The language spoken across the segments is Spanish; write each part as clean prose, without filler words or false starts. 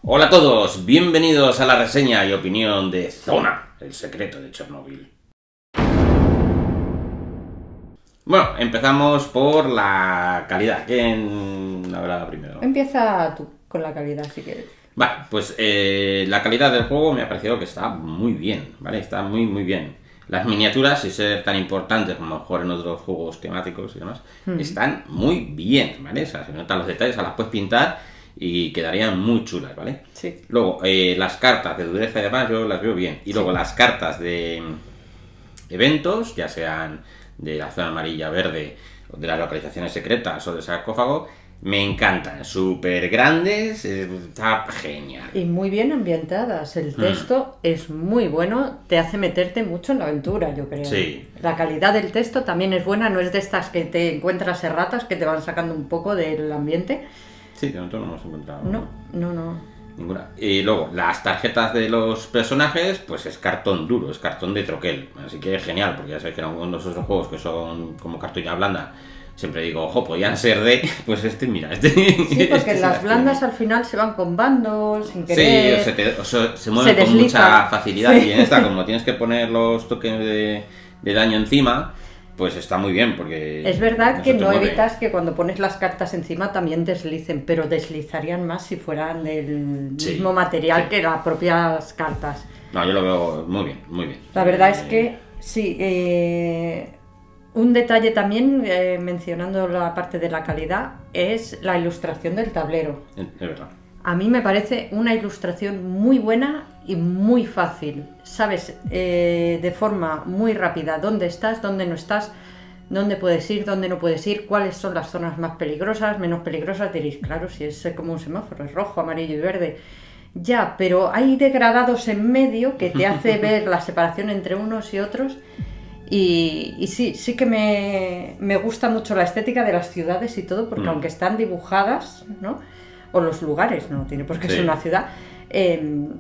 Hola a todos, bienvenidos a la reseña y opinión de Zona, el secreto de Chernobyl. Bueno, empezamos por la calidad. ¿Quién habla primero? Empieza tú con la calidad, si quieres. Vale, pues la calidad del juego me ha parecido que está muy bien, ¿vale? Está muy bien. Las miniaturas, sin ser tan importantes como a lo mejor en otros juegos temáticos y demás, están muy bien, ¿vale? O sea, se notan los detalles, las puedes pintar y quedarían muy chulas, ¿vale? Sí. Luego, las cartas de dureza y demás yo las veo bien. Y luego las cartas de eventos, ya sean de la zona amarilla, verde, o de las localizaciones secretas o de sarcófago, me encantan, súper grandes, está genial. Y muy bien ambientadas. El texto es muy bueno, te hace meterte mucho en la aventura, yo creo. Sí. La calidad del texto también es buena, no es de estas que te encuentras erratas que te van sacando un poco del ambiente. Sí, que nosotros no hemos encontrado No. ninguna. Y luego, las tarjetas de los personajes, pues es cartón duro, es cartón de troquel. Así que es genial, porque ya sabéis que en algunos de los otros juegos que son como cartulina blanda, siempre digo, ojo, podían ser de... Pues mira. Sí, porque las blandas al final se van con bandos, sin querer. Sí, se mueven con mucha facilidad. Sí. Y en esta, como tienes que poner los toques de daño encima, pues está muy bien, porque... Es verdad que no evitas que cuando pones las cartas encima también deslicen, pero deslizarían más si fueran del mismo material que las propias cartas. No, yo lo veo muy bien. La verdad es que sí. Un detalle también, mencionando la parte de la calidad, es la ilustración del tablero. Es verdad. A mí me parece una ilustración muy buena y muy fácil. Sabes de forma muy rápida dónde estás, dónde no estás, dónde puedes ir, dónde no puedes ir, cuáles son las zonas más peligrosas, menos peligrosas. Diréis, claro, si es como un semáforo, es rojo, amarillo y verde. Ya, pero hay degradados en medio que te hace ver la separación entre unos y otros. Y sí que me gusta mucho la estética de las ciudades y todo, porque aunque están dibujadas, ¿no? O los lugares, no tiene por qué ser una ciudad, el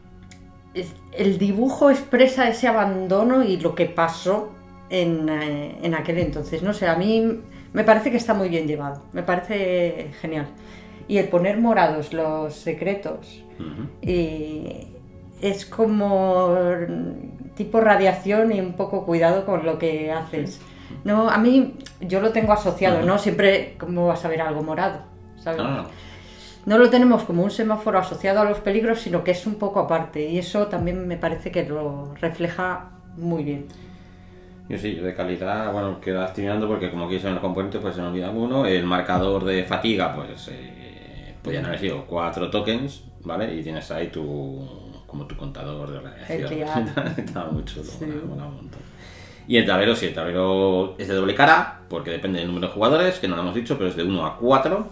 dibujo expresa ese abandono y lo que pasó en aquel entonces. No sé, a mí me parece que está muy bien llevado, me parece genial. Y el poner morados los secretos, es como tipo radiación y un poco cuidado con lo que haces. No, a mí, yo lo tengo asociado, ¿no? Siempre, ¿cómo vas a ver algo morado? ¿Sabes? No lo tenemos como un semáforo asociado a los peligros, sino que es un poco aparte, y eso también me parece que lo refleja muy bien. Yo de calidad, bueno, que estoy mirando porque como aquí son los componentes, pues se me olvida uno. El marcador de fatiga, pues podían haber sido 4 tokens, ¿vale? Y tienes ahí como tu contador de radiación. Estaba muy chulo, molaba un montón. Y el tablero, sí, el tablero es de doble cara, porque depende del número de jugadores, que no lo hemos dicho, pero es de 1 a 4.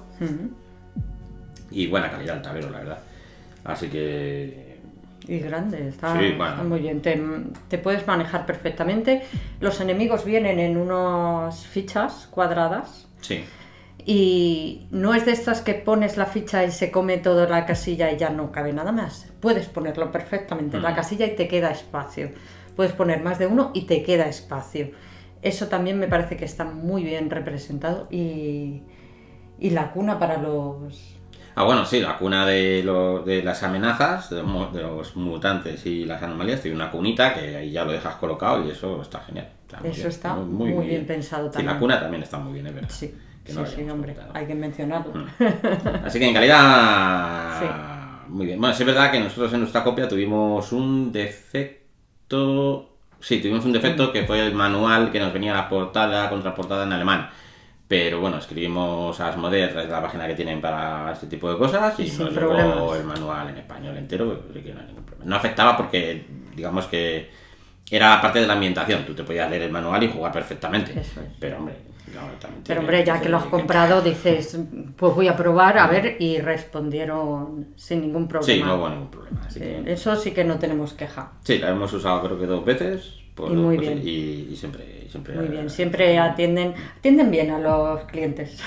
Y buena calidad el tablero, la verdad. Así que... Y grande, está muy bien. Te puedes manejar perfectamente. Los enemigos vienen en unas fichas cuadradas. Sí. Y no es de estas que pones la ficha y se come toda la casilla y ya no cabe nada más. Puedes ponerlo perfectamente en la casilla y te queda espacio. Puedes poner más de uno y te queda espacio. Eso también me parece que está muy bien representado. Y la cuna para los... bueno, sí, la cuna de las amenazas, de los mutantes y las anomalías, tiene una cunita que ahí ya lo dejas colocado y eso está genial. Eso está muy bien pensado también. Sí, la cuna también está muy bien, es verdad. Sí, hombre, hay que mencionarlo. Así que en calidad, muy bien. Bueno, sí es verdad que nosotros en nuestra copia tuvimos un defecto... Sí, tuvimos un defecto que fue el manual que nos venía la contraportada en alemán. Pero bueno, escribimos a Asmodee, es la página que tienen para este tipo de cosas, y nos llegó el manual en español entero, que no hay ningún problema. No afectaba porque, digamos que era parte de la ambientación, tú te podías leer el manual y jugar perfectamente. Eso es. Pero hombre, ya que lo has comprado, dices, pues voy a probar, a ver, y respondieron sin ningún problema. Sí, no hubo ningún problema. Así que... Eso sí que no tenemos queja. Sí, la hemos usado creo que 2 veces. Y muy bien. Y siempre muy bien, siempre atienden bien a los clientes.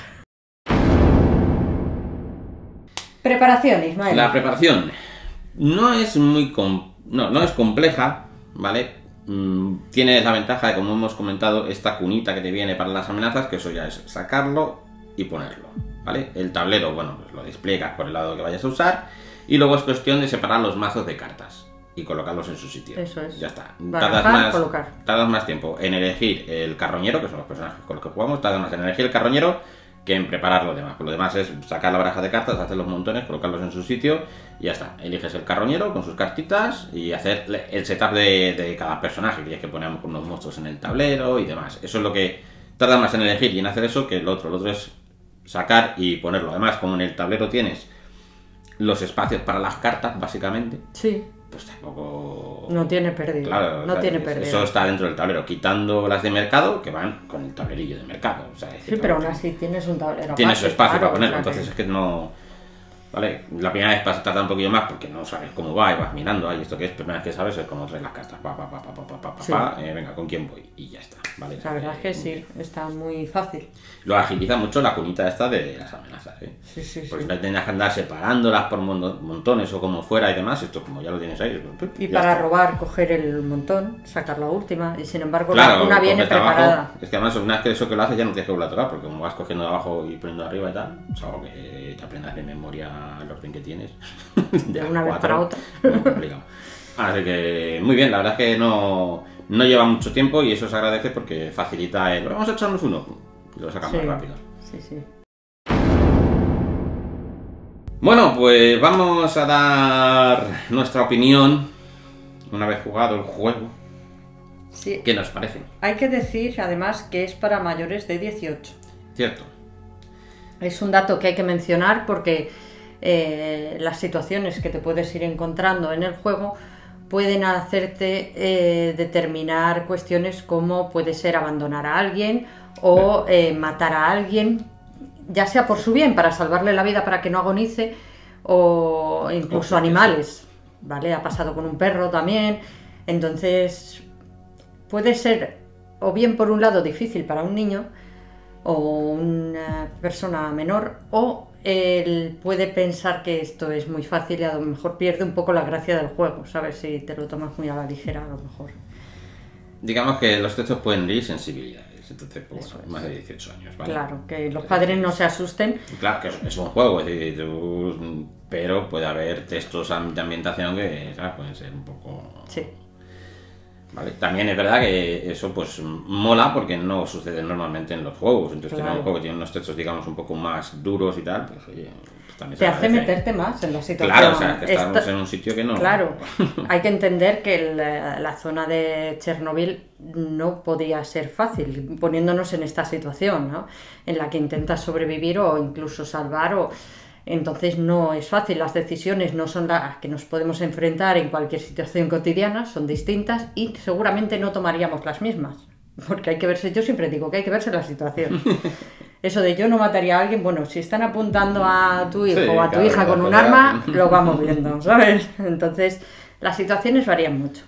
Preparación, Ismael. La preparación no es no es compleja, ¿vale? Tienes la ventaja de, como hemos comentado, esta cunita que te viene para las amenazas, que eso ya es sacarlo y ponerlo, ¿vale? El tablero, bueno, pues lo despliegas por el lado que vayas a usar Y luego es cuestión de separar los mazos de cartas y colocarlos en su sitio. Eso es. Ya está. Barajar, colocar. Tardas más tiempo en elegir el carroñero, que son los personajes con los que jugamos, tardas más en elegir el carroñero que en preparar lo demás. Pues lo demás es sacar la baraja de cartas, hacer los montones, colocarlos en su sitio y ya está. Eliges el carroñero con sus cartitas y hacer el setup de cada personaje, que ya que ponemos unos monstruos en el tablero y demás. Eso es lo que tarda más en elegir y en hacer eso que el otro. El otro es sacar y ponerlo. Además, como en el tablero tienes los espacios para las cartas, básicamente, Sí. pues tampoco... No tiene pérdida. Claro, no tiene pérdida. Eso está dentro del tablero, quitando las de mercado, que van con el tablerillo de mercado. O sea, Sí, pero aún así tienes un tablero. tienes su espacio claro, para ponerlo, o sea entonces es que no... Vale, la primera vez vas a tardar un poquillo más porque no sabes cómo va y vas mirando, ahí esto que es, primera vez que sabes es cómo traes las cartas, Sí. venga, ¿con quién voy? Y ya está, ¿vale? La verdad es que sí, está muy fácil. Lo agiliza mucho la cunita esta de las amenazas, ¿eh? Sí. Porque no tendrás que andar separándolas por montones o como fuera y demás, esto como ya lo tienes ahí. Y ya para está. robar, coger el montón, sacar la última, y sin embargo Claro, una viene coges de abajo. preparada. Es que además una vez que eso que lo haces ya no tienes que volver a tocar, porque como vas cogiendo de abajo y poniendo de arriba y tal, es algo que te aprendas de memoria el orden que tienes. De una vez para otra. Muy complicado. Así que muy bien, la verdad es que no lleva mucho tiempo y eso se agradece porque facilita el... Vamos a echarnos uno y lo sacamos Sí, rápido. sí. Bueno, pues vamos a dar nuestra opinión una vez jugado el juego. Sí. ¿Qué nos parece? Hay que decir además que es para mayores de 18. Cierto. Es un dato que hay que mencionar porque las situaciones que te puedes ir encontrando en el juego pueden hacerte determinar cuestiones como puede ser abandonar a alguien o matar a alguien, ya sea por su bien, para salvarle la vida para que no agonice, o incluso animales, ¿vale? Ha pasado con un perro también. Entonces puede ser o bien por un lado difícil para un niño o una persona menor, o él puede pensar que esto es muy fácil y a lo mejor pierde un poco la gracia del juego, ¿sabes? Si te lo tomas muy a la ligera, a lo mejor. Digamos que los textos pueden herir sensibilidades, entonces, pues, bueno, más de 18 años, ¿vale? Claro, que los padres no se asusten. Claro, que es un juego, es decir, pero puede haber textos de ambientación que, ¿sabes? Pueden ser un poco... Sí. Vale. También es verdad que eso pues mola porque no sucede normalmente en los juegos. Entonces Claro. tener un juego que tiene unos textos digamos un poco más duros y tal, pues oye, pues, también Te se hace agradece. meterte más en la situación. Claro, o sea, que estamos Esto- en un sitio que no... Claro, hay que entender que la zona de Chernobyl no podía ser fácil, poniéndonos en esta situación, ¿no? En la que intentas sobrevivir o incluso salvar, o entonces no es fácil. Las decisiones no son las que nos podemos enfrentar en cualquier situación cotidiana, son distintas y seguramente no tomaríamos las mismas, porque hay que verse, yo siempre digo que hay que verse la situación. Eso de yo no mataría a alguien, bueno, si están apuntando a tu hijo Sí, o a tu claro, hija con la un cosa- arma, lo vamos viendo, ¿sabes? Entonces, las situaciones varían mucho.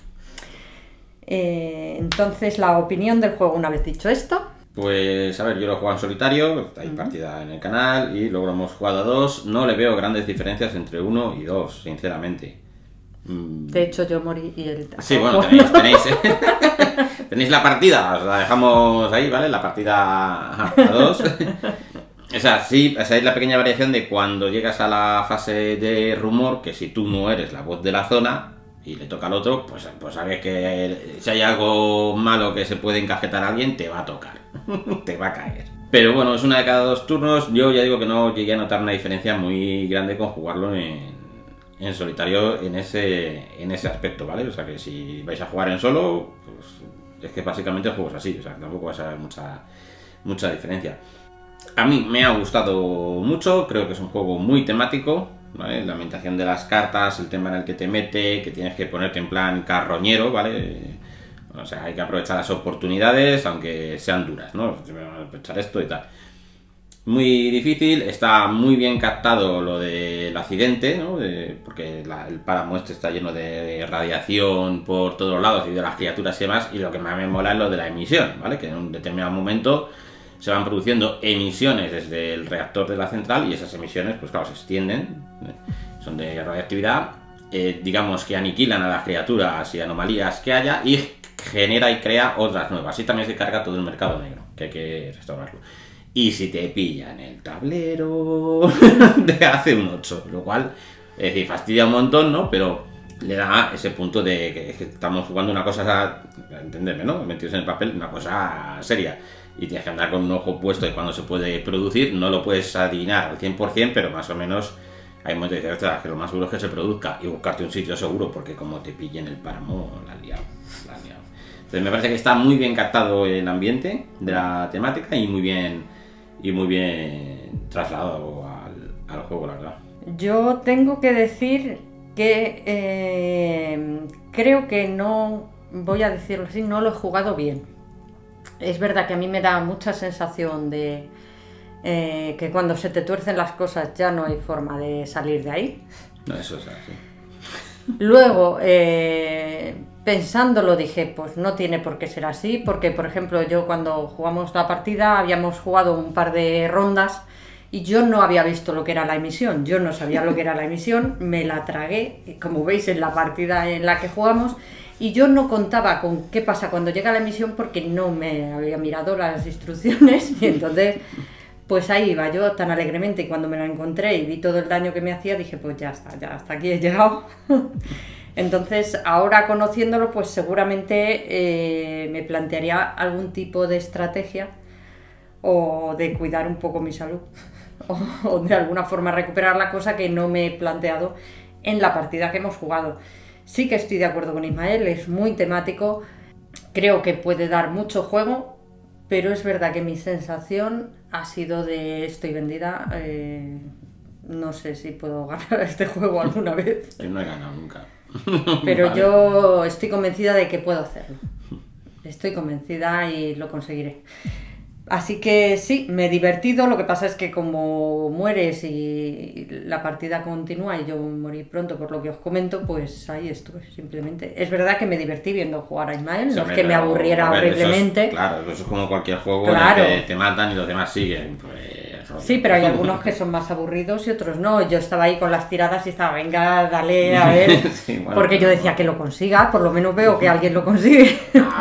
Entonces, la opinión del juego, una vez dicho esto, Pues a ver, yo lo he jugado en solitario, hay partida en el canal y luego lo hemos jugado a dos. No le veo grandes diferencias entre uno y dos, sinceramente. de hecho yo morí y él... Sí, bueno, tenéis tenéis la partida, os la dejamos ahí, ¿vale? La partida a dos. O sea, sí, o sea, hay la pequeña variación de cuando llegas a la fase de rumor, que si tú no eres la voz de la zona y le toca al otro, pues sabes que si hay algo malo que se puede encajetar a alguien, te va a tocar, te va a caer. Pero bueno, es una de cada 2 turnos. Yo ya digo que no llegué a notar una diferencia muy grande con jugarlo en solitario en ese aspecto, ¿vale? O sea que si vais a jugar en solo, pues es que básicamente el juego es así, o sea, tampoco va a ser mucha diferencia. A mí me ha gustado mucho, creo que es un juego muy temático, ¿vale? La ambientación de las cartas, el tema en el que te mete, que tienes que ponerte en plan carroñero, ¿vale? O sea, hay que aprovechar las oportunidades, aunque sean duras, ¿no? Aprovechar esto y tal. Muy difícil, está muy bien captado lo del accidente, ¿no? Porque el páramo este está lleno de radiación por todos lados y de las criaturas y demás, y lo que más me mola es lo de la emisión, ¿vale? Que en un determinado momento se van produciendo emisiones desde el reactor de la central y esas emisiones, pues claro, se extienden, son de radiactividad, digamos que aniquilan a las criaturas y anomalías que haya y genera y crea otras nuevas. Y también se carga todo el mercado negro, que hay que restaurarlo. Y si te pillan el tablero, te hace un 8, lo cual Es decir, fastidia un montón, ¿no? Pero le da ese punto de que, es que estamos jugando una cosa, entenderme, ¿no? Metidos en el papel, una cosa seria. Y tienes que andar con un ojo puesto de cuando se puede producir. No lo puedes adivinar al 100%, pero más o menos hay momentos de decir, ostras, que lo más seguro es que se produzca y buscarte un sitio seguro, porque como te pillen el páramo, la has liado. Entonces me parece que está muy bien captado el ambiente de la temática y muy bien trasladado al juego, la verdad. Yo tengo que decir que creo que no, voy a decirlo así, no lo he jugado bien. Es verdad que a mí me da mucha sensación de que cuando se te tuercen las cosas ya no hay forma de salir de ahí. No, eso es así. Luego, pensándolo, dije, pues no tiene por qué ser así, porque por ejemplo yo cuando jugamos la partida habíamos jugado un par de rondas y yo no había visto lo que era la emisión, yo no sabía lo que era la emisión, me la tragué, como veis en la partida en la que jugamos, y yo no contaba con qué pasa cuando llega la emisión porque no me había mirado las instrucciones y entonces pues ahí iba yo tan alegremente y cuando me la encontré y vi todo el daño que me hacía dije pues ya está, ya hasta aquí he llegado. Entonces ahora conociéndolo pues seguramente me plantearía algún tipo de estrategia o de cuidar un poco mi salud o de alguna forma recuperar la cosa que no me he planteado en la partida que hemos jugado. Sí que estoy de acuerdo con Ismael, es muy temático, creo que puede dar mucho juego, pero es verdad que mi sensación ha sido de estoy vendida, no sé si puedo ganar este juego alguna vez. Yo no he ganado nunca. Pero vale. Yo estoy convencida de que puedo hacerlo. Estoy convencida y lo conseguiré. Así que sí, me he divertido, lo que pasa es que como mueres y la partida continúa y yo morí pronto por lo que os comento, pues ahí estuve, simplemente. Es verdad que me divertí viendo jugar a Ismael, no es que me aburriera horriblemente. Claro, eso es como cualquier juego claro. en el que te matan y los demás siguen. Pues, sí, pero hay algunos que son más aburridos y otros no. Yo estaba ahí con las tiradas y estaba, venga, dale, a ver, sí, bueno, porque yo decía que lo consiga, por lo menos veo que alguien lo consigue.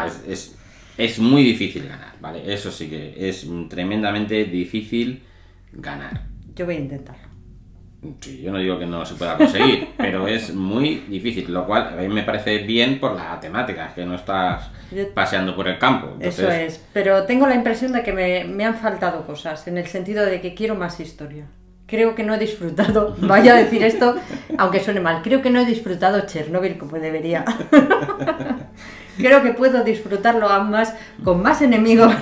Es muy difícil ganar, ¿vale? Eso sí que es tremendamente difícil ganar. Yo voy a intentarlo. Sí, yo no digo que no se pueda conseguir, pero es muy difícil, lo cual a mí me parece bien por la temática, que no estás paseando por el campo. Entonces... Eso es, pero tengo la impresión de que me han faltado cosas, en el sentido de que quiero más historia. Creo que no he disfrutado, vaya a decir esto, aunque suene mal, creo que no he disfrutado Chernobyl como debería. Creo que puedo disfrutarlo aún más, con más enemigos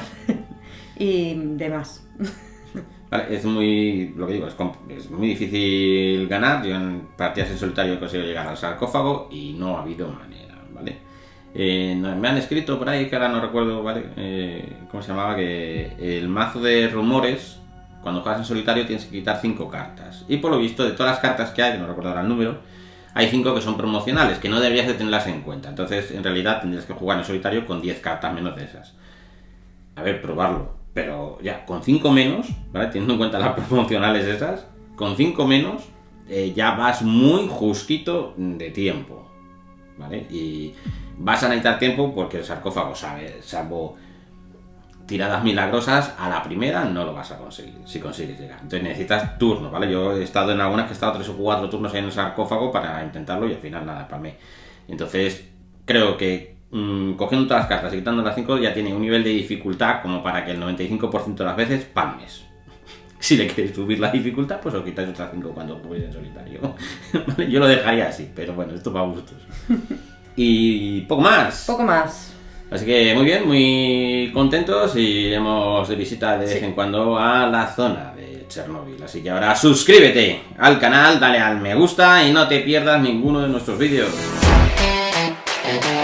y demás. Vale, es muy, lo que digo, es muy difícil ganar. Yo en partidas en solitario he conseguido llegar al sarcófago y no ha habido manera, ¿vale? Me han escrito por ahí, que ahora no recuerdo, ¿vale? ¿Cómo se llamaba? Que el mazo de rumores, cuando juegas en solitario tienes que quitar 5 cartas. Y por lo visto, de todas las cartas que hay, que no recuerdo ahora el número, hay 5 que son promocionales, que no deberías de tenerlas en cuenta. Entonces, en realidad, tendrías que jugar en solitario con 10 cartas menos de esas. A ver, probarlo. Pero ya, con 5 menos, ¿vale? Teniendo en cuenta las promocionales esas, con 5 menos ya vas muy justito de tiempo, ¿vale? Y vas a necesitar tiempo porque el sarcófago, salvo tiradas milagrosas, a la primera no lo vas a conseguir, si consigues llegar. Entonces necesitas turnos, ¿vale? Yo he estado en algunas que he estado 3 o 4 turnos ahí en el sarcófago para intentarlo y al final nada, palmé. Entonces creo que cogiendo todas las cartas y quitando las 5 ya tiene un nivel de dificultad como para que el 95% de las veces palmes. Si le queréis subir la dificultad, pues os quitáis otras 5 cuando juguéis en solitario. ¿Vale? Yo lo dejaría así, pero bueno, esto para gustos. Y poco más. Poco más. Así que muy bien, muy contentos y iremos de visita de vez en cuando a la zona de Chernobyl. Así que ahora suscríbete al canal, dale al me gusta y no te pierdas ninguno de nuestros vídeos.